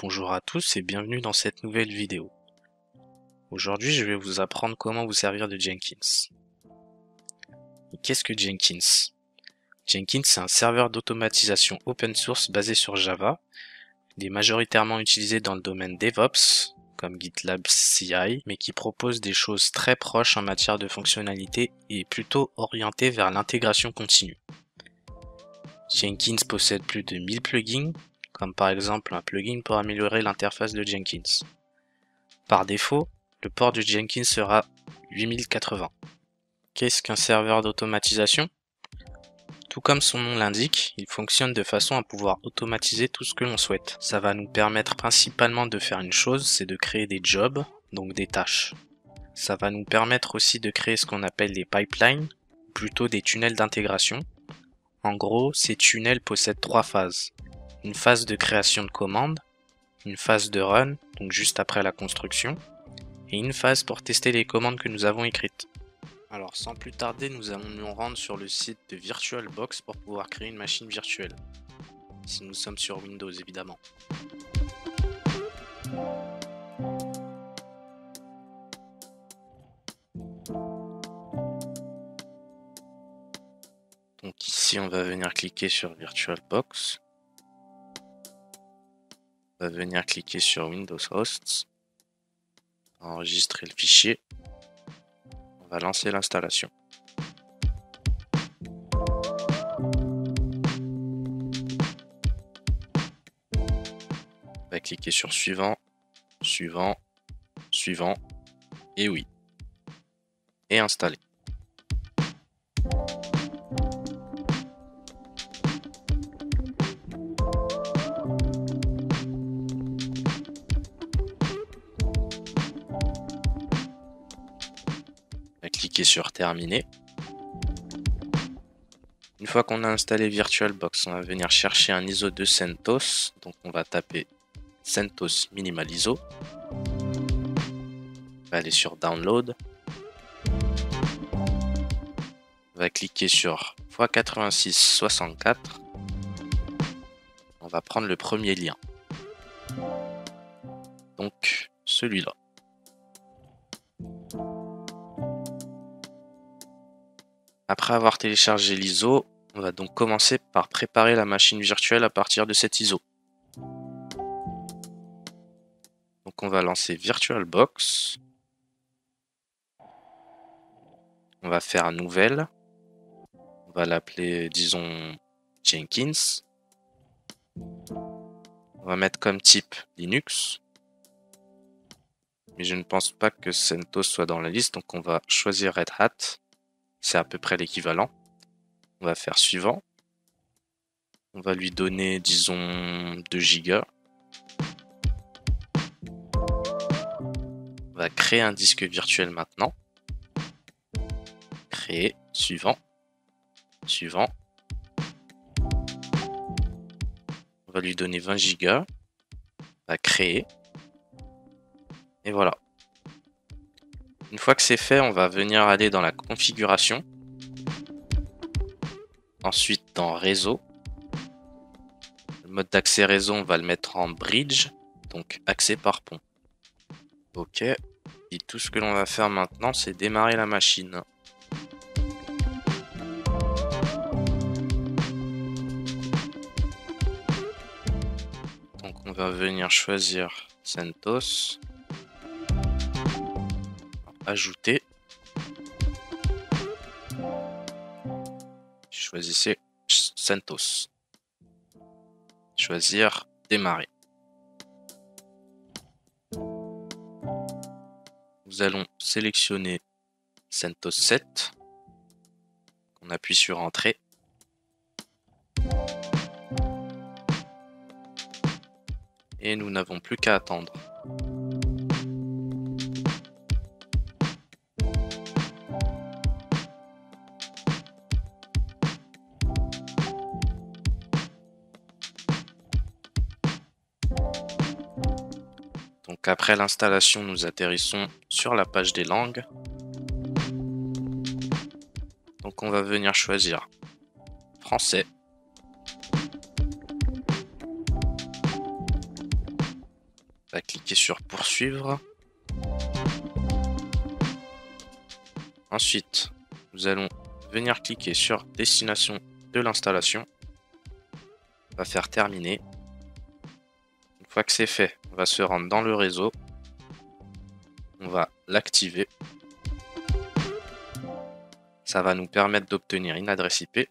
Bonjour à tous et bienvenue dans cette nouvelle vidéo. Aujourd'hui, je vais vous apprendre comment vous servir de Jenkins. Et qu'est-ce que Jenkins? Jenkins, c'est un serveur d'automatisation open source basé sur Java. Il est majoritairement utilisé dans le domaine DevOps, comme GitLab CI, mais qui propose des choses très proches en matière de fonctionnalité et est plutôt orienté vers l'intégration continue. Jenkins possède plus de 1000 plugins, comme par exemple un plugin pour améliorer l'interface de Jenkins. Par défaut, le port de Jenkins sera 8080. Qu'est-ce qu'un serveur d'automatisation? Tout comme son nom l'indique, il fonctionne de façon à pouvoir automatiser tout ce que l'on souhaite. Ça va nous permettre principalement de faire une chose, c'est de créer des jobs, donc des tâches. Ça va nous permettre aussi de créer ce qu'on appelle des pipelines, ou plutôt des tunnels d'intégration. En gros, ces tunnels possèdent trois phases. Une phase de création de commandes, une phase de run, donc juste après la construction, et une phase pour tester les commandes que nous avons écrites. Alors sans plus tarder, nous allons nous rendre sur le site de VirtualBox pour pouvoir créer une machine virtuelle. Si nous sommes sur Windows évidemment. Donc ici on va venir cliquer sur VirtualBox. On va venir cliquer sur Windows Hosts. Enregistrer le fichier. On va lancer l'installation. On va cliquer sur suivant, suivant, suivant, et oui. Et installer. On va cliquer sur terminer. Une fois qu'on a installé VirtualBox, on va venir chercher un ISO de CentOS. Donc on va taper CentOS Minimal ISO. On va aller sur Download. On va cliquer sur x86-64. On va prendre le premier lien. Donc celui-là. Après avoir téléchargé l'ISO, on va donc commencer par préparer la machine virtuelle à partir de cet ISO. Donc on va lancer VirtualBox. On va faire un nouvel. On va l'appeler, disons, Jenkins. On va mettre comme type Linux. Mais je ne pense pas que CentOS soit dans la liste, donc on va choisir Red Hat. C'est à peu près l'équivalent. On va faire suivant. On va lui donner, disons, 2 Go. On va créer un disque virtuel maintenant. Créer, suivant, suivant. On va lui donner 20 Go. On va créer. Et voilà. Une fois que c'est fait, on va venir aller dans la configuration. Ensuite, dans réseau. Le mode d'accès réseau, on va le mettre en bridge. Donc, accès par pont. OK. Et tout ce que l'on va faire maintenant, c'est démarrer la machine. Donc, on va venir choisir CentOS. Ajouter. Choisissez CentOS. Choisir démarrer. Nous allons sélectionner CentOS 7. On appuie sur Entrée. Et nous n'avons plus qu'à attendre. Donc après l'installation, nous atterrissons sur la page des langues. Donc on va venir choisir français. cliquer sur poursuivre. Ensuite, nous allons venir cliquer sur destination de l'installation. On va faire terminer. Une fois que c'est fait, on va se rendre dans le réseau. On va l'activer. Ça va nous permettre d'obtenir une adresse IP.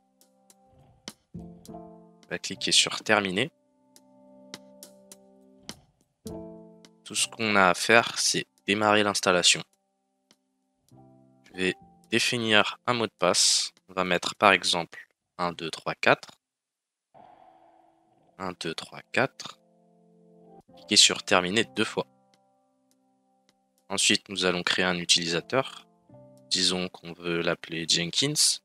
On va cliquer sur terminer. Tout ce qu'on a à faire, c'est démarrer l'installation. Je vais définir un mot de passe. On va mettre par exemple 1, 2, 3, 4. 1, 2, 3, 4. Cliquez sur terminer 2 fois. Ensuite, nous allons créer un utilisateur. Disons qu'on veut l'appeler Jenkins.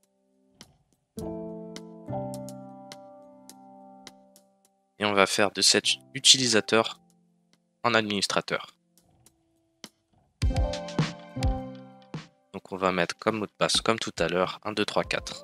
Et on va faire de cet utilisateur un administrateur. Donc on va mettre comme mot de passe, comme tout à l'heure, 1, 2, 3, 4.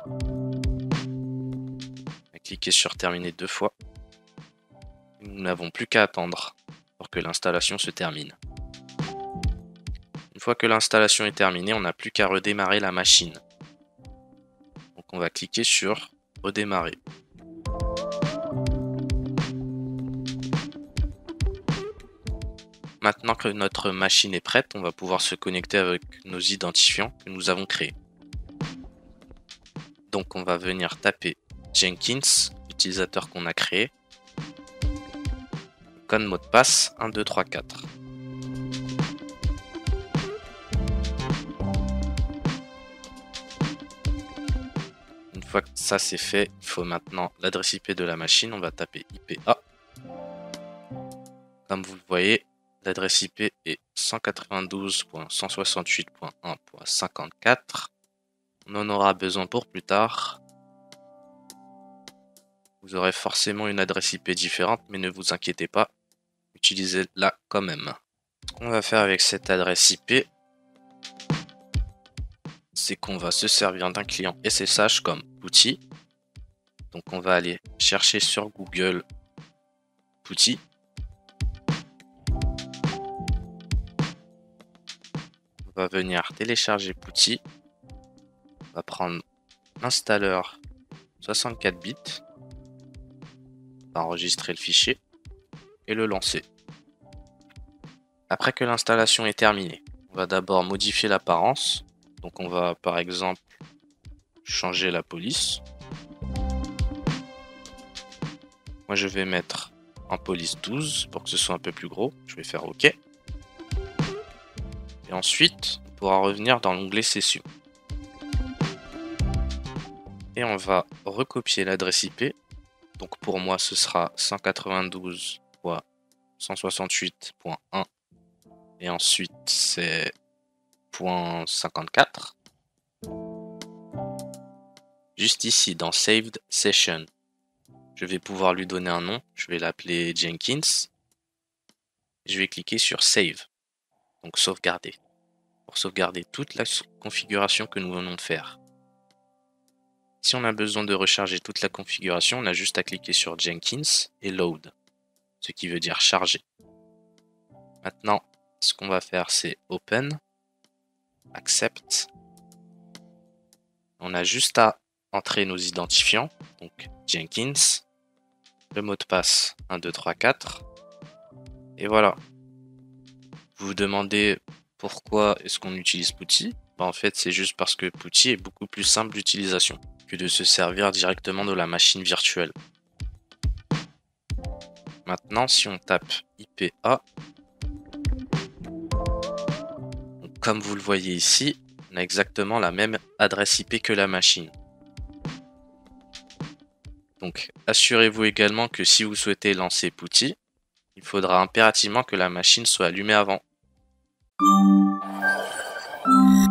Cliquez sur terminer 2 fois. Nous n'avons plus qu'à attendre pour que l'installation se termine. Une fois que l'installation est terminée, on n'a plus qu'à redémarrer la machine. Donc on va cliquer sur redémarrer. Maintenant que notre machine est prête, on va pouvoir se connecter avec nos identifiants que nous avons créés. Donc on va venir taper Jenkins, l'utilisateur qu'on a créé. Code mot de passe 1, 2, 3, 4. Une fois que ça c'est fait, il faut maintenant l'adresse IP de la machine. On va taper IPA. Comme vous le voyez, l'adresse IP est 192.168.1.54. On en aura besoin pour plus tard. Vous aurez forcément une adresse IP différente, mais ne vous inquiétez pas, utilisez-la quand même. Ce qu'on va faire avec cette adresse IP, c'est qu'on va se servir d'un client SSH comme outil. Donc on va aller chercher sur Google PuTTY. On va venir télécharger PuTTY. On va prendre l'installeur 64 bits. On va enregistrer le fichier et le lancer. Après que l'installation est terminée, on va d'abord modifier l'apparence. Donc on va par exemple changer la police. Moi je vais mettre en police 12 pour que ce soit un peu plus gros. Je vais faire OK. Et ensuite, on pourra revenir dans l'onglet Session. Et on va recopier l'adresse IP. Donc pour moi ce sera 192.168.1 et ensuite c'est .54. Juste ici dans Saved Session, je vais pouvoir lui donner un nom. Je vais l'appeler Jenkins. Je vais cliquer sur Save, donc sauvegarder, pour sauvegarder toute la configuration que nous venons de faire. Si on a besoin de recharger toute la configuration, on a juste à cliquer sur Jenkins et Load, ce qui veut dire charger. Maintenant, ce qu'on va faire, c'est Open, Accept. On a juste à entrer nos identifiants, donc Jenkins, le mot de passe 1, 2, 3, 4, et voilà. Vous vous demandez pourquoi est-ce qu'on utilise PuTTY? En fait, c'est juste parce que PuTTY est beaucoup plus simple d'utilisation que de se servir directement de la machine virtuelle. Maintenant, si on tape IPA, donc, comme vous le voyez ici, on a exactement la même adresse IP que la machine. Donc, assurez-vous également que si vous souhaitez lancer PuTTY, il faudra impérativement que la machine soit allumée avant.